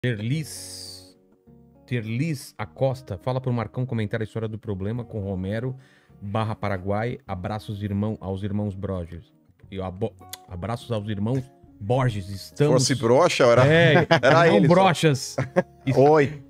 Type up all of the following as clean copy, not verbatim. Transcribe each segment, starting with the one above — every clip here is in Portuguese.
Terlis Acosta, fala pro Marcão comentar a história do problema com Romero / Paraguai. Abraços aos irmãos Borges. Abraços aos irmãos Borges. Estamos... Se fosse broxa, era ele. Brochas. Oi.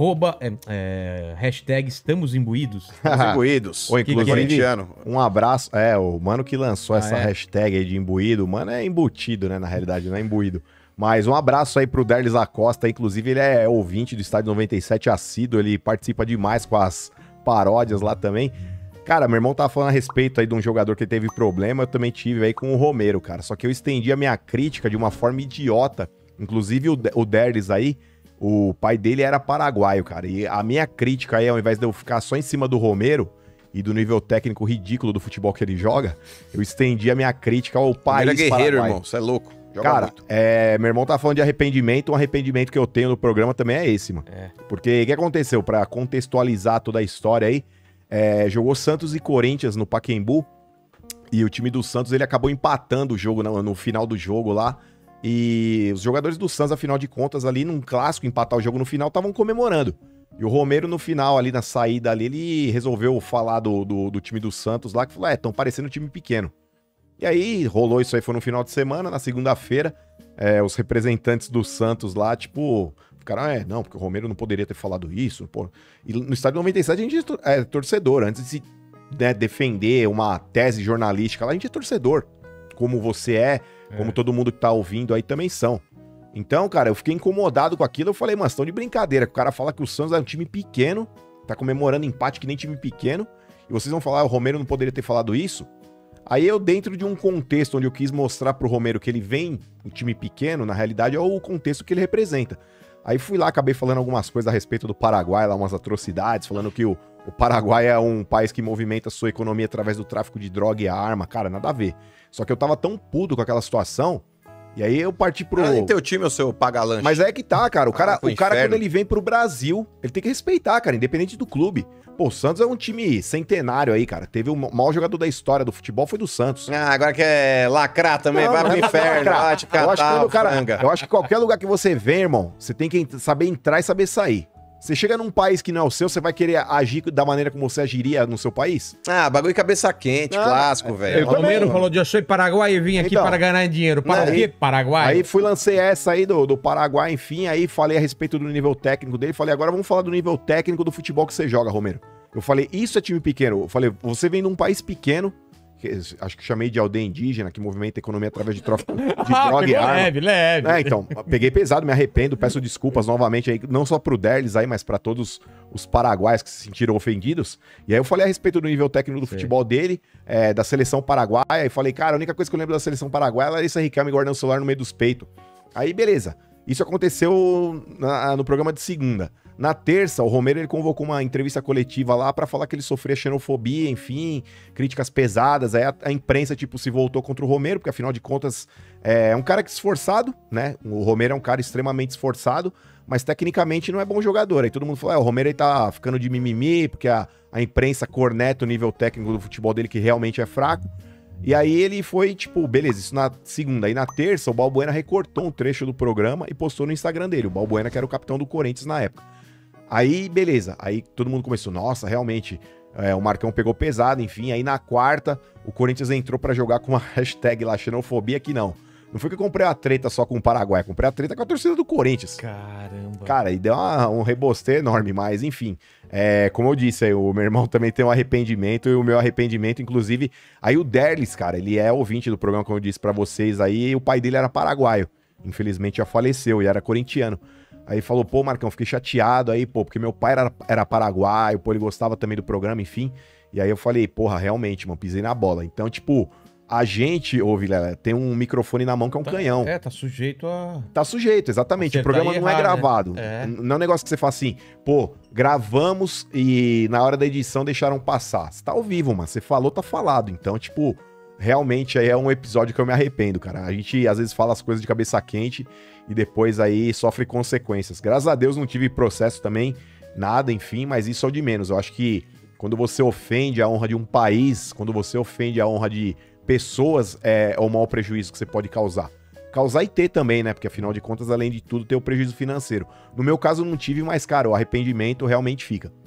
Hashtag estamos imbuídos. Imbuídos. Ou inclusive, um abraço. O mano que lançou essa hashtag aí de imbuído, mano, é embutido, né? Na realidade, não é imbuído. Mas um abraço aí pro Derlis Acosta, inclusive ele é ouvinte do Estádio 97 assíduo, ele participa demais com as paródias lá também. Cara, meu irmão tava falando a respeito aí de um jogador que teve problema, eu também tive aí com o Romero, cara. Só que eu estendi a minha crítica de uma forma idiota. Inclusive o Derlis aí, o pai dele era paraguaio, cara. E a minha crítica aí, ao invés de eu ficar só em cima do Romero e do nível técnico ridículo do futebol que ele joga, eu estendi a minha crítica ao país paraguaio. Ele é guerreiro, irmão, você é louco. Joga cara, muito. Meu irmão tá falando de arrependimento, um arrependimento que eu tenho no programa também é esse, mano. Porque o que aconteceu? Pra contextualizar toda a história aí, jogou Santos e Corinthians no Pacaembu, e o time do Santos, ele acabou empatando o jogo no final do jogo lá, e os jogadores do Santos, afinal de contas, ali num clássico, empatar o jogo no final, estavam comemorando. E o Romero, no final, ali na saída ali, ele resolveu falar do time do Santos lá, que falou, tão parecendo um time pequeno. E aí, rolou isso aí, foi no final de semana, na segunda-feira, os representantes do Santos lá, tipo, ficaram, não, porque o Romero não poderia ter falado isso, pô. E no Estádio 97 a gente é torcedor, antes de se defender uma tese jornalística lá, a gente é torcedor, como você como todo mundo que tá ouvindo aí também são. Então, cara, eu fiquei incomodado com aquilo, eu falei, mano, estão de brincadeira, que o cara fala que o Santos é um time pequeno, tá comemorando empate que nem time pequeno, e vocês vão falar, o Romero não poderia ter falado isso? Aí eu, dentro de um contexto onde eu quis mostrar pro Romero que ele vem um time pequeno, na realidade é o contexto que ele representa. Aí fui lá, acabei falando algumas coisas a respeito do Paraguai, lá umas atrocidades, falando que o Paraguai é um país que movimenta sua economia através do tráfico de droga e arma. Cara, nada a ver. Só que eu tava tão puto com aquela situação, e aí eu parti pro... nem teu time é o seu paga-lanche. Mas é que tá, cara. O cara quando ele vem pro Brasil, ele tem que respeitar, cara, independente do clube. Pô, o Santos é um time centenário aí, cara. Teve o maior jogador da história do futebol, foi do Santos. Agora quer lacrar também, vai pro inferno. Eu acho que qualquer lugar que você vem, irmão, você tem que saber entrar e saber sair. Você chega num país que não é o seu, você vai querer agir da maneira como você agiria no seu país? Bagulho de cabeça quente, clássico, velho. O Romero falou de eu sou Paraguai e vim aqui para ganhar dinheiro. Para o quê, Paraguai? Aí lancei essa aí do Paraguai, enfim, aí falei a respeito do nível técnico dele, falei, agora vamos falar do nível técnico do futebol que você joga, Romero. Eu falei, isso é time pequeno. Eu falei, você vem de um país pequeno, acho que chamei de aldeia indígena, que movimenta a economia através de tráfico de droga e arma. Leve. Então, peguei pesado, me arrependo, peço desculpas novamente aí, não só pro Derlis aí, mas pra todos os paraguaios que se sentiram ofendidos. E aí eu falei a respeito do nível técnico do futebol dele, da seleção paraguaia, e falei, cara, a única coisa que eu lembro da seleção paraguaia é a Larissa Riquelme guardando o celular no meio dos peitos. Aí, beleza. Isso aconteceu no programa de segunda. Na terça, o Romero ele convocou uma entrevista coletiva lá pra falar que ele sofria xenofobia, enfim, críticas pesadas. Aí a imprensa, tipo, se voltou contra o Romero, porque afinal de contas é um cara que esforçado, né? O Romero é um cara extremamente esforçado, mas tecnicamente não é bom jogador. Aí todo mundo falou, o Romero aí tá ficando de mimimi, porque a imprensa corneta o nível técnico do futebol dele, que realmente é fraco. E aí ele foi, tipo, beleza, isso na segunda. Aí na terça, o Balbuena recortou um trecho do programa e postou no Instagram dele. O Balbuena, que era o capitão do Corinthians na época. Aí, beleza. Aí todo mundo começou, nossa, realmente, o Marcão pegou pesado, enfim. Aí na quarta, o Corinthians entrou pra jogar com uma hashtag lá, xenofobia, que não. Não foi que eu comprei a treta só com o Paraguai, comprei a treta com a torcida do Corinthians. Caramba. Cara, e deu um rebosteio enorme, mas enfim. Como eu disse, aí, o meu irmão também tem um arrependimento, e o meu arrependimento, inclusive... Aí o Derlis, cara, ele é ouvinte do programa, como eu disse pra vocês aí, e o pai dele era paraguaio. Infelizmente já faleceu e era corintiano. Aí falou, pô, Marcão, fiquei chateado aí, pô, porque meu pai era paraguaio, pô, ele gostava também do programa, enfim. E aí eu falei, porra, realmente, mano, pisei na bola. Então, tipo, a gente, ô Vilela, tem um microfone na mão que é um canhão. Tá sujeito a... Tá sujeito, exatamente. O programa não é gravado. Né? Não é um negócio que você fala assim, pô, gravamos e na hora da edição deixaram passar. Você tá ao vivo, mano. Você falou, tá falado. Então, tipo, realmente aí é um episódio que eu me arrependo, cara. A gente às vezes fala as coisas de cabeça quente e depois aí sofre consequências. Graças a Deus não tive processo também, nada, enfim, mas isso é o de menos. Eu acho que quando você ofende a honra de um país, quando você ofende a honra de pessoas, é o maior prejuízo que você pode causar. causar e ter também, né? Porque afinal de contas, além de tudo, tem o prejuízo financeiro. No meu caso, não tive, mas, cara, o arrependimento realmente fica.